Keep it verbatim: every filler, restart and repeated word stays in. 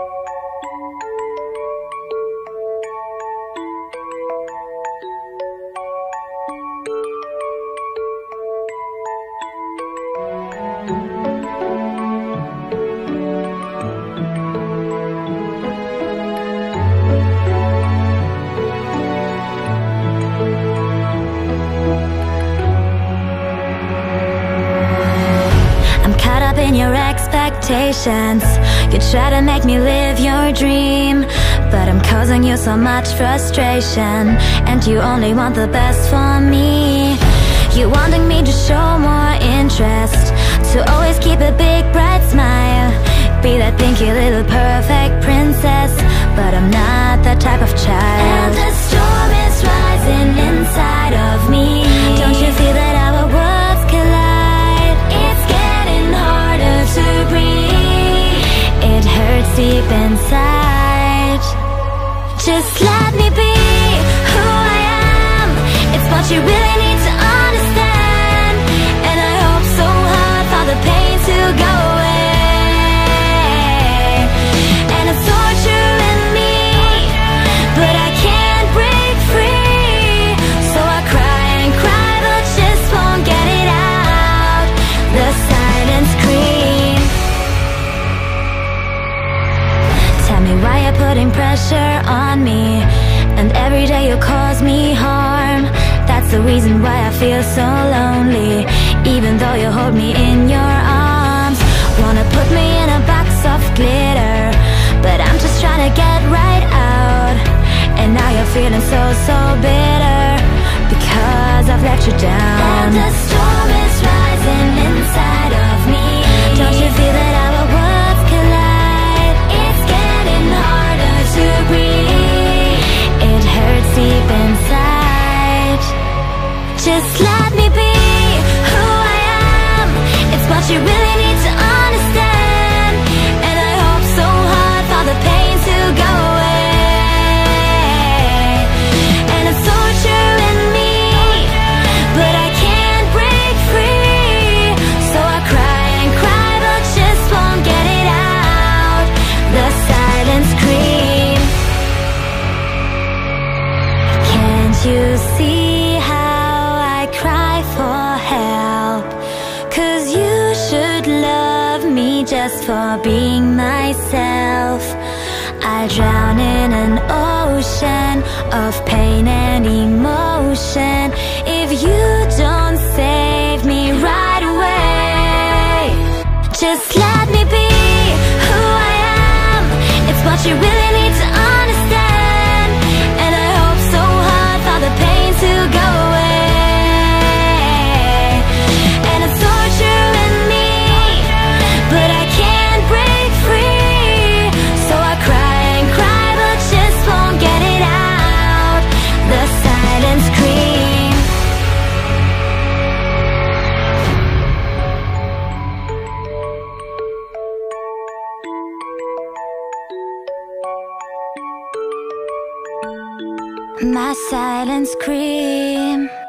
In your expectations, you try to make me live your dream, but I'm causing you so much frustration, and you only want the best for me. You wanting me to show more interest, to always keep a big bright smile, be that pinky little perfect princess, but I'm not that type of child. And the storm is rising inside of me. Don't you feel that our worlds collide? It's getting harder to breathe, it hurts deep inside. Just let me be who I am, it's what you really need to understand. And I hope so hard for the pain to go away. And it's torturing me, but I can't break free. So I cry and cry, but just won't get it out. The silent scream. Tell me why you're putting pressure on me, and every day you cause me harm. That's the reason why I feel so lonely, even though you hold me in your arms. Wanna put me in a box of glitter, but I'm just trying to get right out. And now you're feeling so, so bitter, because I've let you down. And the storm is rising inside of me. Don't you feel that our worlds collide? It's getting harder to breathe, it hurts deep inside. Just let me be who I am, it's what you really need to understand. And I hope so hard for the pain to go away. And it's torturing me, but I can't break free. So I cry and cry, but just won't get it out. The silent scream. Can't you see how I cry for help? 'Cause you should love me just for being myself. I drown in an ocean of pain and emotion if you don't save me right away. Just let me be who I am, it's what you really need to understand. And I hope so hard for the pain to go away. And it's torturing me, but I can't break free. So I cry and cry, but just won't get it out. The silent scream. My silent scream.